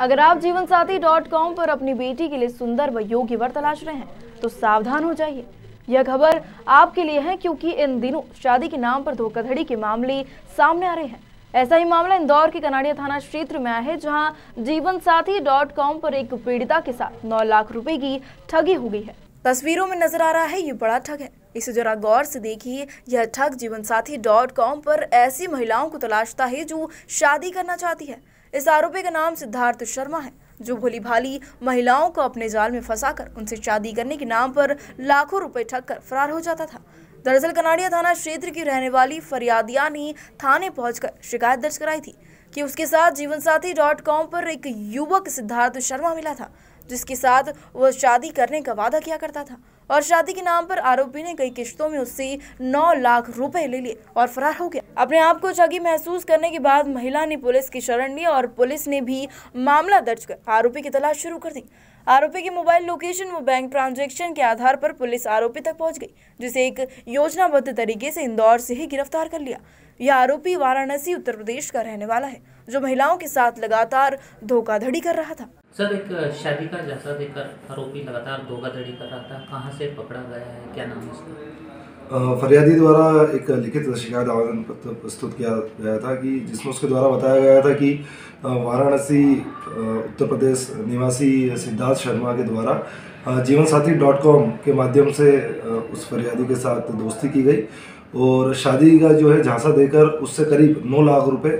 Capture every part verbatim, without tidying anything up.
अगर आप जीवन साथी डॉट कॉम पर अपनी बेटी के लिए सुंदर व योग्य वर तलाश रहे हैं तो सावधान हो जाइए। यह खबर आपके लिए है क्योंकि इन दिनों शादी के नाम पर धोखाधड़ी के मामले सामने आ रहे हैं। ऐसा ही मामला इंदौर के कनाड़िया थाना क्षेत्र में आया है, जहां जीवन साथी डॉट कॉम पर एक पीड़िता के साथ नौ लाख रुपए की ठगी हो गई है। तस्वीरों में नजर आ रहा है ये बड़ा ठग है। इसे जरा गौर से देखिए। यह ठग जीवन साथी डॉट कॉम पर ऐसी महिलाओं को तलाशता है जो शादी करना चाहती है। इस आरोपी का नाम सिद्धार्थ शर्मा है, जो भोली भाली महिलाओं को अपने जाल में फंसाकर उनसे शादी करने के नाम पर लाखों रुपए ठग कर फरार हो जाता था। दरअसल कनाड़िया थाना क्षेत्र की रहने वाली फरियादिया ने थाने पहुंचकर शिकायत दर्ज कराई थी कि उसके साथ जीवन साथी डॉट कॉम पर एक युवक सिद्धार्थ शर्मा मिला था, जिसके साथ वह शादी करने का वादा किया करता था और शादी के नाम पर आरोपी ने कई किश्तों में उससे नौ लाख रुपए ले लिए और फरार हो गया। अपने आप को ठगी महसूस करने के बाद महिला ने पुलिस की शरण ली और पुलिस ने भी मामला दर्ज कर आरोपी की तलाश शुरू कर दी। आरोपी की मोबाइल लोकेशन व बैंक ट्रांजैक्शन के आधार पर पुलिस आरोपी तक पहुंच गई, जिसे एक योजनाबद्ध तरीके से इंदौर से ही गिरफ्तार कर लिया। यह आरोपी वाराणसी उत्तर प्रदेश का रहने वाला है, जो महिलाओं के साथ लगातार धोखाधड़ी कर रहा था। सर, एक शादी का झांसा देकर आरोपी लगातार धोखाधड़ी कर रहा था, कहां से पकड़ा गया है, क्या नाम है उसका? फरियादी द्वारा एक लिखित शिकायत आवेदन पत्र प्रस्तुत किया गया था कि जिसमें उसके द्वारा बताया गया था कि वाराणसी उत्तर प्रदेश निवासी सिद्धार्थ शर्मा के द्वारा जीवन साथी डॉट कॉम के माध्यम से उस फरियादी के साथ दोस्ती की गई और शादी का जो है झांसा देकर उससे करीब नौ लाख रुपए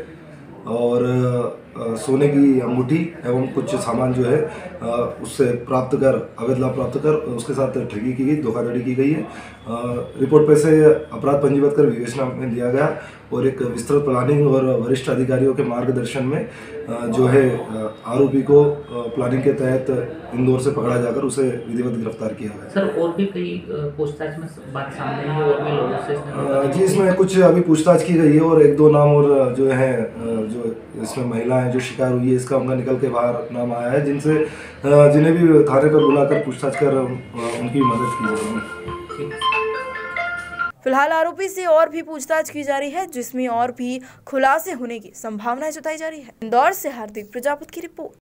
और सोने की अंगूठी एवं कुछ सामान जो है उससे प्राप्त कर अवैध लाभ प्राप्त कर उसके साथ ठगी की गई, धोखाधड़ी की गई है। रिपोर्ट पे से अपराध पंजीबद्ध कर विवेचना में लिया गया और एक विस्तृत प्लानिंग और वरिष्ठ अधिकारियों के मार्गदर्शन में जो है आरोपी को प्लानिंग के तहत इंदौर से पकड़ा जाकर उसे विधिवत गिरफ्तार किया गया। सर, और भी कई पूछताछ में बात सामने आई और भी लोगों से जी इसमें कुछ अभी पूछताछ की गई है और एक दो नाम और जो है जो इसमें महिलाएं जो शिकार हुई है इसका उनका निकल के बाहर नाम आया है, जिनसे जिन्हें भी थाने पर बुलाकर पूछताछ कर उनकी मदद की जाएगी। फिलहाल आरोपी से और भी पूछताछ की जा रही है, जिसमें और भी खुलासे होने की संभावनाएं जताई जा रही है। इंदौर से हार्दिक प्रजापति की रिपोर्ट।